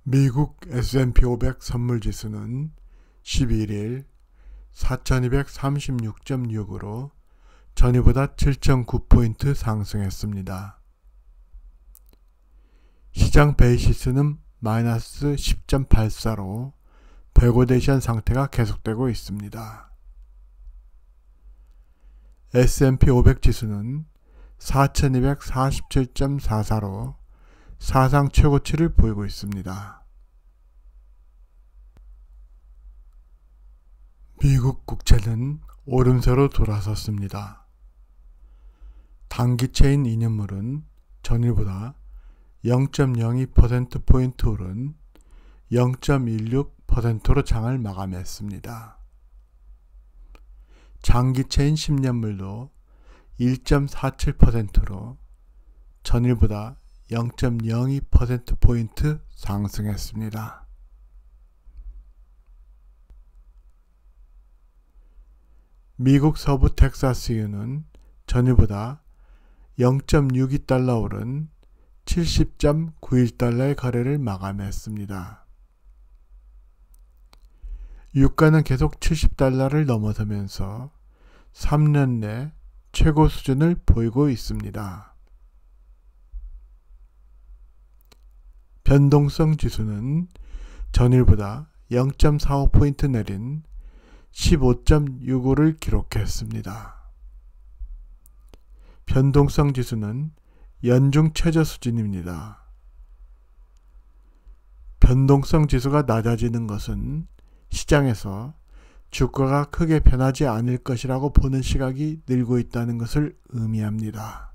미국 S&P 500 선물지수는 11일 4236.6으로 전일보다 7.9포인트 상승했습니다. 시장 베이시스는 마이너스 10.84로 베고데이션 상태가 계속되고 있습니다. S&P 500 지수는 4247.44로 사상 최고치를 보이고 있습니다. 미국 국채는 오름세로 돌아섰습니다. 단기채인 2년물은 전일보다 0.02%포인트 오른 0.16%로 장을 마감했습니다. 장기채인 10년물도 1.47%로 전일보다 0.02%포인트 상승했습니다. 미국 서부 텍사스유는 전일보다 0.62달러 오른 70.91달러의 거래를 마감했습니다. 유가는 계속 70달러를 넘어서면서 3년 내 최고 수준을 보이고 있습니다. 변동성 지수는 전일보다 0.45포인트 내린 15.65를 기록했습니다. 변동성 지수는 연중 최저 수준입니다. 변동성 지수가 낮아지는 것은 시장에서 주가가 크게 변하지 않을 것이라고 보는 시각이 늘고 있다는 것을 의미합니다.